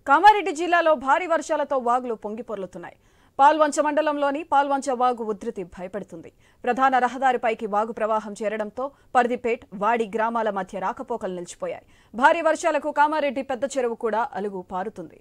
కామారెడ్డి జిల్లాలో భారీ వర్షాలతో వాగులు పొంగిపొర్లుతున్నాయి. పాల్వంచ మండలంలోని పాల్వంచ వాగు ఉధృతి భయపెడుతుంది. ప్రధాన రహదారిపైకి వాగు ప్రవాహం చేరడంతో పర్దిపేట్, వాడి గ్రామాల మధ్య రాకపోకలు నిలిచిపోయాయి. భారీ వర్షాలకు కామారెడ్డి పెద్ద చెరువు కూడా అలుగు పారుతుంది.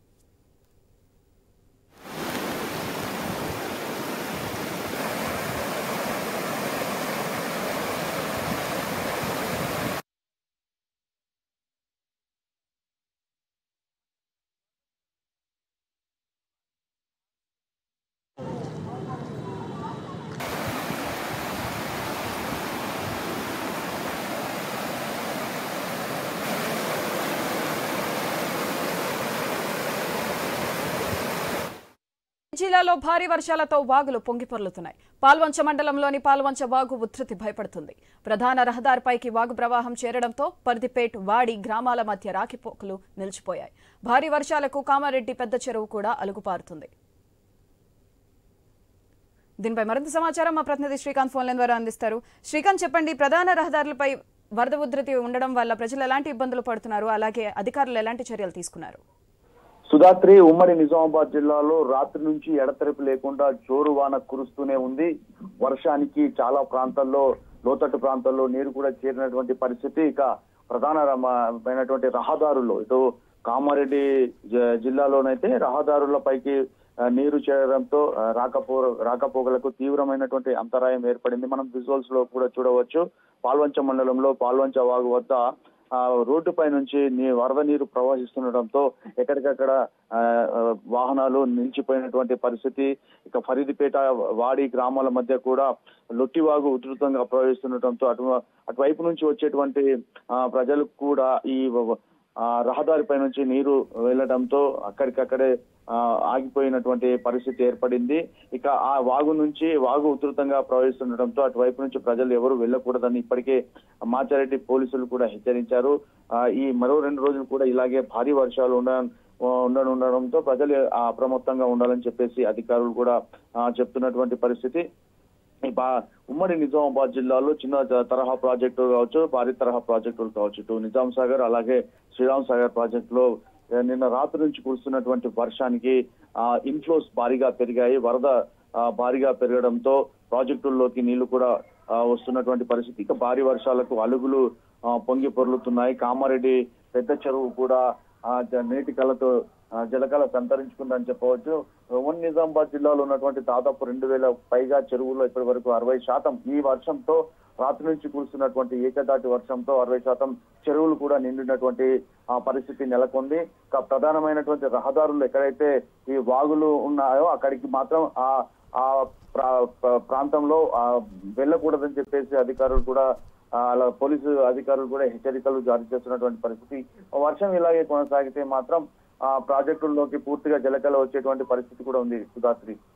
జిల్లాలో భారీ వర్షాలతో వాగులు పొంగిపొర్లుతున్నాయి. పాల్వంచ మండలంలోని పాల్వంచ వాగు ఉధృతి భయపడుతుంది. ప్రధాన రహదారిపైకి వాగు ప్రవాహం చేరడంతో పర్దిపేట్, వాడి గ్రామాల మధ్య రాకపోకలు నిలిచిపోయాయి. భారీ వర్షాలకు కామారెడ్డి పెద్ద చెరువు కూడా అలుగుపారుతుంది. దీనిపై మరింత సమాచారం మా ప్రతినిధి శ్రీకాంత్ ఫోన్ లైన్ ద్వారా అందిస్తారు. శ్రీకాంత్, చెప్పండి, ప్రధాన రహదారులపై వరద ఉధృతి ఉండడం వల్ల ప్రజలు ఎలాంటి ఇబ్బందులు పడుతున్నారు, అలాగే అధికారులు ఎలాంటి చర్యలు తీసుకున్నారు? సుధాత్రి, ఉమ్మడి నిజామాబాద్ జిల్లాలో రాత్రి నుంచి ఎడతెరిపి లేకుండా జోరు వాన కురుస్తూనే ఉంది. వర్షానికి చాలా ప్రాంతాల్లో, లోతట్టు ప్రాంతాల్లో నీరు కూడా చేరినటువంటి పరిస్థితి. ఇక ప్రధానమైనటువంటి రహదారుల్లో ఇటు కామారెడ్డి జిల్లాలోనైతే రహదారులపైకి నీరు చేరడంతో రాకపోకలకు తీవ్రమైనటువంటి అంతరాయం ఏర్పడింది. మనం విజువల్స్ లో కూడా చూడవచ్చు. పాల్వంచ మండలంలో పాల్వంచ వాగు వద్ద రోడ్డుపై నుంచి వరద నీరు ప్రవహిస్తుండటంతో ఎక్కడికక్కడ వాహనాలు నిలిచిపోయినటువంటి పరిస్థితి. ఇక ఫరీదిపేట, వాడి గ్రామాల మధ్య కూడా లొట్టివాగు ఉధృతంగా ప్రవహిస్తుండటంతో అటువైపు నుంచి వచ్చేటువంటి ప్రజలకు కూడా ఈ రహదారిపై నుంచి నీరు వెళ్లడంతో అక్కడికక్కడే ఆగిపోయినటువంటి పరిస్థితి ఏర్పడింది. ఇక ఆ వాగు ఉధృతంగా ప్రవహిస్తుండటంతో అటువైపు నుంచి ప్రజలు ఎవరు వెళ్లకూడదని ఇప్పటికే మాచారెడ్డి పోలీసులు కూడా హెచ్చరించారు. ఈ మరో 2 రోజులు కూడా ఇలాగే భారీ వర్షాలు ఉండడంతో ప్రజలు అప్రమత్తంగా ఉండాలని చెప్పేసి అధికారులు కూడా చెప్తున్నటువంటి పరిస్థితి. ఉమ్మడి నిజామాబాద్ జిల్లాలో చిన్న తరహా ప్రాజెక్టులు కావచ్చు, భారీ తరహా ప్రాజెక్టులు కావచ్చు, ఇటు నిజాం సాగర్ అలాగే శ్రీరామ్ సాగర్ ప్రాజెక్టులో నిన్న రాత్రి నుంచి కురుస్తున్నటువంటి వర్షానికి ఇన్ఫ్లోస్ భారీగా పెరిగాయి. వరద భారీగా పెరగడంతో ప్రాజెక్టుల్లోకి నీళ్లు కూడా వస్తున్నటువంటి పరిస్థితి. ఇక భారీ వర్షాలకు అలుగులు పొంగి పొర్లుతున్నాయి. కామారెడ్డి పెద్ద చెరువు కూడా నీటి కళతో జలకళ సంతరించుకుందని చెప్పవచ్చు. ఉమ్మడి నిజామాబాద్ జిల్లాలో ఉన్నటువంటి దాదాపు 2000 పైగా చెరువుల్లో ఇప్పటి వరకు 60% ఈ వర్షంతో, రాత్రి నుంచి కురుస్తున్నటువంటి ఏకదాటి వర్షంతో 60% చెరువులు కూడా నిండినటువంటి పరిస్థితి నెలకొంది. ప్రధానమైనటువంటి రహదారులు ఎక్కడైతే ఈ వాగులు ఉన్నాయో అక్కడికి మాత్రం ఆ ప్రాంతంలో వెళ్ళకూడదని చెప్పేసి అధికారులు కూడా, అలా పోలీసు అధికారులు కూడా హెచ్చరికలు జారీ చేస్తున్నటువంటి పరిస్థితి. వర్షం ఇలాగే కొనసాగితే మాత్రం ప్రాజెక్టుల్లోకి పూర్తిగా జలకళ వచ్చేటువంటి పరిస్థితి కూడా ఉంది. సుధాత్రి.